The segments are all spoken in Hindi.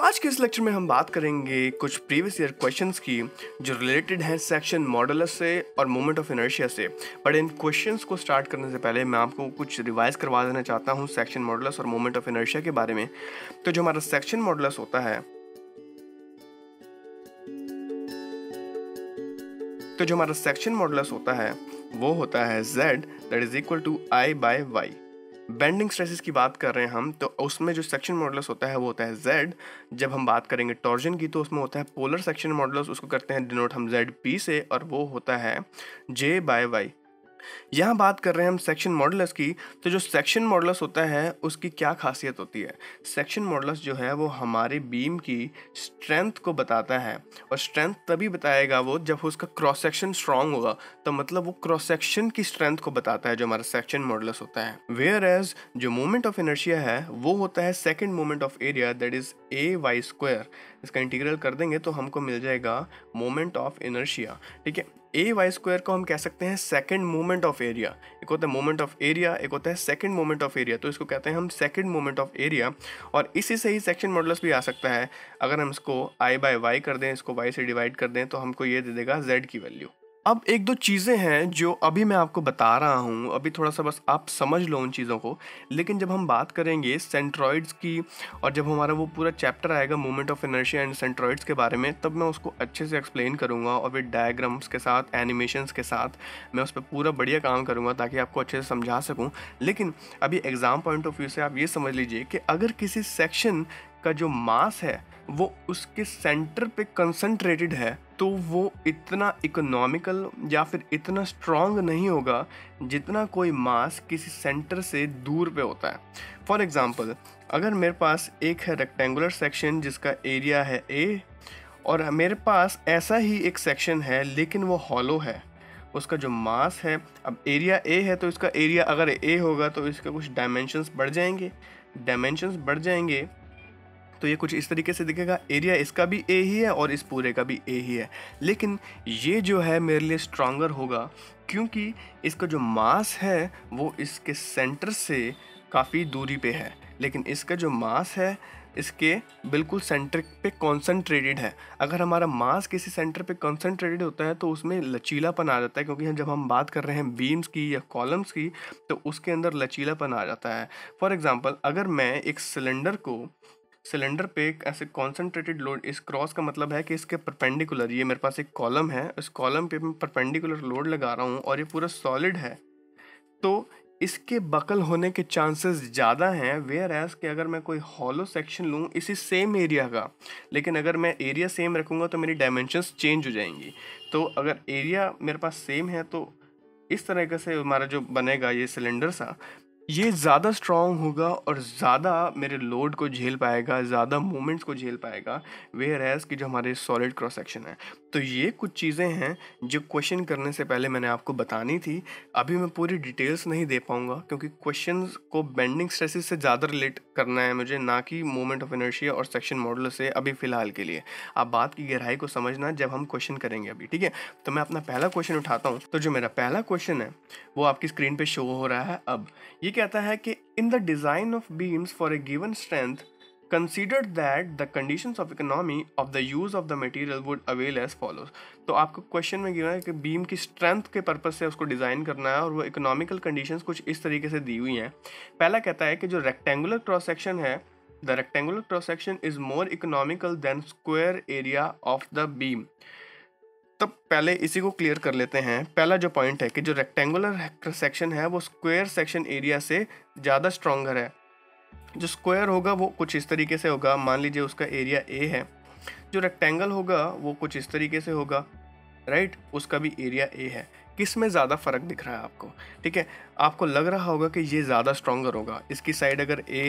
आज के इस लेक्चर में हम बात करेंगे कुछ प्रीवियस ईयर क्वेश्चंस की जो रिलेटेड हैं सेक्शन मॉडुलस से और मोमेंट ऑफ इनर्शिया से। बट इन क्वेश्चंस को स्टार्ट करने से पहले मैं आपको कुछ रिवाइज करवा देना चाहता हूं सेक्शन मॉडुलस और मोमेंट ऑफ इनर्शिया के बारे में। तो जो हमारा सेक्शन मॉडुलस होता है वो होता है z that is equal to I by y। Bending stresses की बात कर रहे हैं हम, तो उसमें जो सेक्शन मॉडुलस होता है वो होता है z। जब हम बात करेंगे टॉर्जन की तो उसमें होता है पोलर सेक्शन मॉडुलस, उसको करते हैं डिनोट हम zp से, और वो होता है j बाय y। यहाँ बात कर रहे हैं हम सेक्शन मॉडुलस की, तो जो सेक्शन मॉडुलस होता है उसकी क्या खासियत होती है। सेक्शन मॉडुलस जो है वो हमारे बीम की स्ट्रेंथ को बताता है, और स्ट्रेंथ तभी बताएगा वो जब उसका क्रॉस सेक्शन स्ट्रांग होगा, तो मतलब वो क्रॉस सेक्शन की स्ट्रेंथ को बताता है जो हमारा सेक्शन मॉडुलस होता है। वेयर एज जो मोमेंट ऑफ इनर्शिया है वो होता है second moment of area that is AY²। इसका इंटीग्रल कर देंगे तो हमको मिल जाएगा मोमेंट ऑफ इनर्शिया। ठीक है, AY² को हम कह सकते हैं सेकंड मोमेंट ऑफ एरिया। एक होता है मोमेंट ऑफ एरिया, एक होता है सेकंड मोमेंट ऑफ एरिया, तो इसको कहते हैं हम सेकंड मोमेंट ऑफ एरिया। और इसी से ही सेक्शन मॉडुलस भी आ सकता है। अगर हम इसको I बाय y कर दें, इसको y से डिवाइड कर दें, तो हमको ये दे देगा z की वैल्यू। अब एक दो चीज़ें हैं जो अभी मैं आपको बता रहा हूँ, अभी थोड़ा सा बस आप समझ लो उन चीज़ों को। लेकिन जब हम बात करेंगे सेंट्रॉइड्स की, और जब हमारा वो पूरा चैप्टर आएगा moment of inertia and centroids के बारे में, तब मैं उसको अच्छे से एक्सप्लेन करूँगा, और फिर डायग्राम्स के साथ, एनिमेशंस के साथ मैं उस पर पूरा बढ़िया काम करूँगा ताकि आपको अच्छे से समझा सकूँ। लेकिन अभी एग्ज़ाम पॉइंट ऑफ व्यू से आप ये समझ लीजिए कि अगर किसी सेक्शन का जो मास है वो उसके सेंटर पे कंसंट्रेटेड है, तो वो इतना इकोनॉमिकल या फिर इतना स्ट्रांग नहीं होगा जितना कोई मास किसी सेंटर से दूर पे होता है। फॉर एग्जांपल, अगर मेरे पास एक है रेक्टेंगुलर सेक्शन जिसका एरिया है A, और मेरे पास ऐसा ही एक सेक्शन है लेकिन वो हॉलो है, उसका जो मास है, अब एरिया A है तो इसका एरिया अगर A होगा तो इसका कुछ डायमेंशंस बढ़ जाएंगे, तो ये कुछ इस तरीके से दिखेगा। एरिया इसका भी A ही है और इस पूरे का भी A ही है, लेकिन ये जो है मेरे लिए स्ट्रॉन्गर होगा क्योंकि इसका जो मास है वो इसके सेंटर से काफ़ी दूरी पे है, लेकिन इसका जो मास है इसके बिल्कुल सेंटर पे कॉन्सेंट्रेटेड है। अगर हमारा मास किसी सेंटर पे कॉन्सेंट्रेटेड होता है तो उसमें लचीलापन आ जाता है, क्योंकि जब हम बात कर रहे हैं बीम्स की या कॉलम्स की तो उसके अंदर लचीलापन आ जाता है। फॉर एग्ज़ाम्पल, अगर मैं एक सिलेंडर पे एक ऐसे कॉन्सेंट्रेटेड लोड, इस क्रॉस का मतलब है कि इसके परपेंडिकुलर, ये मेरे पास एक कॉलम है, इस कॉलम पे मैं परपेंडिकुलर लोड लगा रहा हूँ और ये पूरा सॉलिड है, तो इसके बकल होने के चांसेस ज़्यादा हैं। वेयर एज कि अगर मैं कोई हॉलो सेक्शन लूँ इसी सेम एरिया का, लेकिन अगर मैं एरिया सेम रखूँगा तो मेरी डायमेंशंस चेंज हो जाएंगी। तो अगर एरिया मेरे पास सेम है तो इस तरीके से हमारा जो बनेगा ये सिलेंडर सा, ये ज़्यादा स्ट्रॉन्ग होगा और ज़्यादा मेरे लोड को झेल पाएगा, ज़्यादा मूवमेंट्स को झेल पाएगा, वेयर एज कि जो हमारे सॉलिड क्रॉस सेक्शन है। तो ये कुछ चीज़ें हैं जो क्वेश्चन करने से पहले मैंने आपको बतानी थी। अभी मैं पूरी डिटेल्स नहीं दे पाऊँगा क्योंकि क्वेश्चंस को बेंडिंग स्ट्रेसेस से ज़्यादा रिलेट करना है मुझे, ना कि मोमेंट ऑफ इनर्शिया और सेक्शन मॉडुलस से अभी फ़िलहाल के लिए। आप बात की गहराई को समझना जब हम क्वेश्चन करेंगे अभी, ठीक है। तो मैं अपना पहला क्वेश्चन उठाता हूँ। तो जो मेरा पहला क्वेश्चन है वो आपकी स्क्रीन पर शो हो रहा है। अब ये कहता है कि in the design of beams for a given strength considered that the conditions of economy of the use of the material would avail as follows। तो आपको क्वेश्चन में गिरा है कि बीम की स्ट्रेंथ के पर्पस से उसको डिज़ाइन करना है, और वो इकोनॉमिकल कंडीशंस कुछ इस तरीके से दी हुई हैं। पहला कहता है कि जो रेक्टेंगुलर क्रॉस सेक्शन है, the rectangular cross section is more economical than square area of the beam. तो पहले इसी को क्लियर कर लेते हैं। पहला जो पॉइंट है कि जो रेक्टेंगुलर सेक्शन है वो स्क्वायर सेक्शन एरिया से ज़्यादा स्ट्रॉन्गर है। जो स्क्वायर होगा वो कुछ इस तरीके से होगा, मान लीजिए उसका एरिया A है। जो रेक्टेंगल होगा वो कुछ इस तरीके से होगा, राइट, उसका भी एरिया A है। किस में ज़्यादा फ़र्क दिख रहा है आपको? ठीक है, आपको लग रहा होगा कि ये ज़्यादा स्ट्रॉन्गर होगा। इसकी साइड अगर A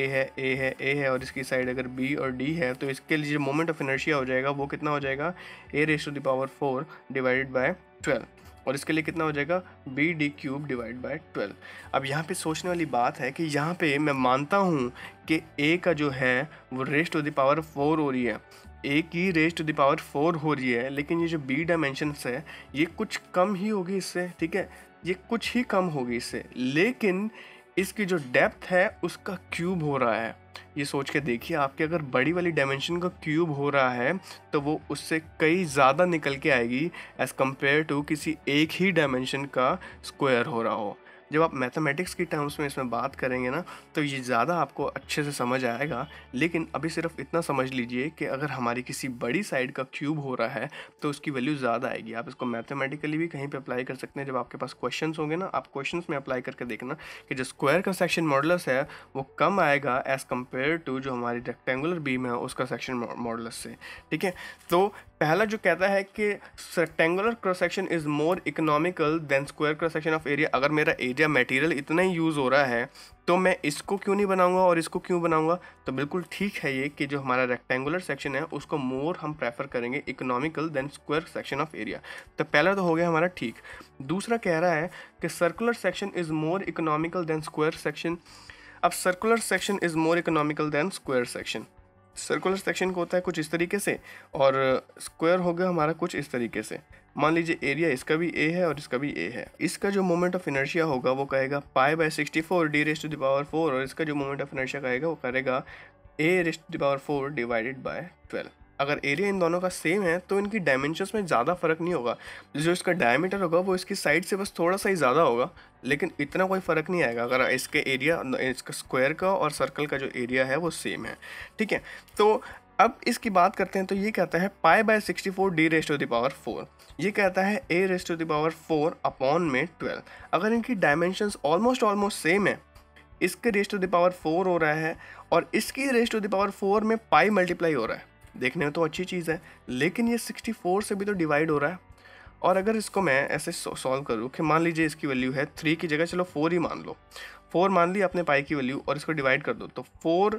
है और इसकी साइड अगर B और D है, तो इसके लिए जो मोमेंट ऑफ इनर्शिया हो जाएगा वो कितना हो जाएगा, A⁴ डिवाइडेड बाय 12, और इसके लिए कितना हो जाएगा, BD³ डिवाइड बाय 12। अब यहाँ पे सोचने वाली बात है कि यहाँ पे मैं मानता हूँ कि A का जो है वो raised⁴ हो रही है, A की raised⁴ हो रही है, लेकिन ये जो B डायमेंशंस है ये कुछ कम ही होगी इससे, ठीक है, ये कुछ ही कम होगी इससे। लेकिन इसकी जो डेप्थ है उसका क्यूब हो रहा है। ये सोच के देखिए, आपके अगर बड़ी वाली डायमेंशन का क्यूब हो रहा है तो वो उससे कई ज़्यादा निकल के आएगी एज़ कम्पेयर टू किसी एक ही डायमेंशन का स्क्वायर हो रहा हो। जब आप मैथमेटिक्स की टर्म्स में इसमें बात करेंगे ना, तो ये ज़्यादा आपको अच्छे से समझ आएगा। लेकिन अभी सिर्फ इतना समझ लीजिए कि अगर हमारी किसी बड़ी साइड का क्यूब हो रहा है तो उसकी वैल्यू ज़्यादा आएगी। आप इसको मैथमेटिकली भी कहीं पे अप्लाई कर सकते हैं। जब आपके पास क्वेश्चंस होंगे ना, आप क्वेश्चंस में अप्लाई करके देखना कि जो स्क्वायर का सेक्शन मॉडुलस है वो कम आएगा एज़ कम्पेयर टू जो हमारी रेक्टेंगुलर बीम है उसका सेक्शन मॉडुलस से। ठीक है, तो पहला जो कहता है कि rectangular cross section is more economical than square cross section of area. अगर मेरा एरिया मटेरियल इतना ही यूज़ हो रहा है तो मैं इसको क्यों नहीं बनाऊंगा और इसको क्यों बनाऊंगा? तो बिल्कुल ठीक है ये कि जो हमारा रेक्टेंगुलर सेक्शन है उसको मोर हम प्रेफर करेंगे economical than square section of area. तो पहला तो हो गया हमारा ठीक। दूसरा कह रहा है कि circular section is more economical than square section. अब circular section is more economical than square section. Circular section को होता है कुछ इस तरीके से और स्क्वायर हो गया हमारा कुछ इस तरीके से। मान लीजिए एरिया इसका भी ए है और इसका भी ए है। इसका जो मोमेंट ऑफ इनर्शिया होगा वो कहेगा pi by 64 D raise to the power 4 और इसका जो मोमेंट ऑफ इनर्शिया कहेगा वो करेगा A raise to the power 4 divided by 12। अगर एरिया इन दोनों का सेम है तो इनकी डायमेंशंस में ज़्यादा फर्क नहीं होगा। जो इसका डायमीटर होगा वो इसकी साइड से बस थोड़ा सा ही ज़्यादा होगा, लेकिन इतना कोई फ़र्क नहीं आएगा अगर इसके एरिया, इसका स्क्वायर का और सर्कल का जो एरिया है वो सेम है। ठीक है, तो अब इसकी बात करते हैं। तो ये कहता है pi by 64 D raise to the power 4। ये कहता है A raise to the power 4 upon में 12। अगर इनकी डायमेंशंस ऑलमोस्ट सेम है, इसके रेज़ टू द पावर 4 हो रहा है और इसकी रेज़ टू द पावर 4 में पाई मल्टीप्लाई हो रहा है, देखने में तो अच्छी चीज़ है, लेकिन ये 64 से भी तो डिवाइड हो रहा है। और अगर इसको मैं ऐसे सॉल्व करूँ कि मान लीजिए इसकी वैल्यू है 3 की जगह चलो 4 ही मान लो, 4 मान ली अपने पाई की वैल्यू और इसको डिवाइड कर दो तो 4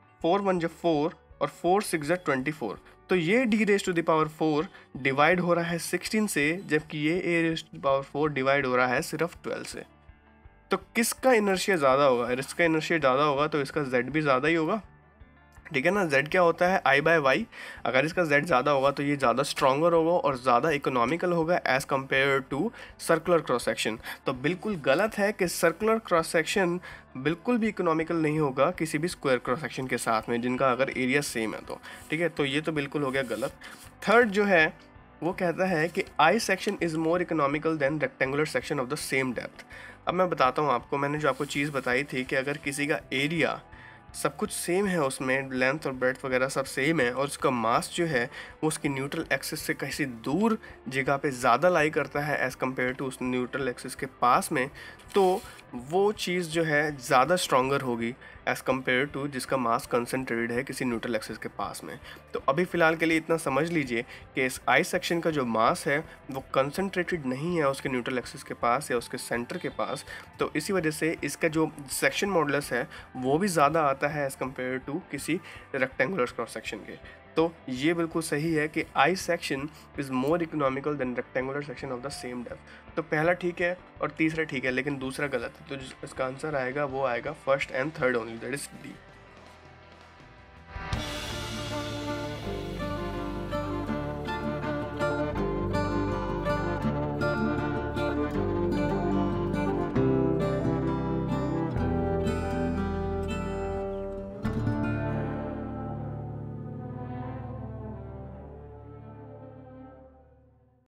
1 जब 4 और 4 6 जब 24, तो ये D raise to the power 4 divide हो रहा है 16 से, जबकि ये A raise to the power 4 divide हो रहा है सिर्फ 12 से। तो किसका इनर्शिया ज़्यादा होगा? अगर इसका इनर्शिया ज़्यादा होगा तो इसका जेड भी ज़्यादा ही होगा। ठीक है ना, z क्या होता है आई बाय वाई। अगर इसका z ज़्यादा होगा तो ये ज़्यादा स्ट्रॉन्गर होगा और ज़्यादा इकोनॉमिकल होगा as compare to circular cross section. तो बिल्कुल गलत है कि सर्कुलर क्रॉस सेक्शन बिल्कुल भी इकोनॉमिकल नहीं होगा किसी भी स्क्वायर क्रॉस सेक्शन के साथ में जिनका अगर एरिया सेम है तो। ठीक है, तो ये तो बिल्कुल हो गया गलत। थर्ड जो है वो कहता है कि I section is more economical than rectangular section of the same depth. अब मैं बताता हूँ आपको, मैंने जो आपको चीज़ बताई थी कि अगर किसी का एरिया सब कुछ सेम है, उसमें लेंथ और ब्रेड्थ वगैरह सब सेम है और उसका मास जो है वो उसकी न्यूट्रल एक्सिस से कहीं दूर जगह पे ज़्यादा लाई करता है एज़ कम्पेयर टू उस न्यूट्रल एक्सिस के पास में, तो वो चीज़ जो है ज़्यादा स्ट्रॉन्गर होगी एज़ कम्पेयर टू जिसका मास कंसनट्रेटेड है किसी न्यूट्रल एक्सिस के पास में। तो अभी फ़िलहाल के लिए इतना समझ लीजिए कि इस आई सेक्शन का जो मास है वो कंसनट्रेटेड नहीं है उसके न्यूट्रल एक्सिस के पास या उसके सेंटर के पास, तो इसी वजह से इसका जो सेक्शन मॉडुलस है वो भी ज़्यादा आता है एज़ कम्पेयर टू किसी रेक्टेंगुलर क्रॉस सेक्शन के। तो ये बिल्कुल सही है कि I section is more economical than rectangular section of the same depth. तो पहला ठीक है और तीसरा ठीक है, लेकिन दूसरा गलत है। तो इसका आंसर आएगा वो आएगा first and third only, that is D.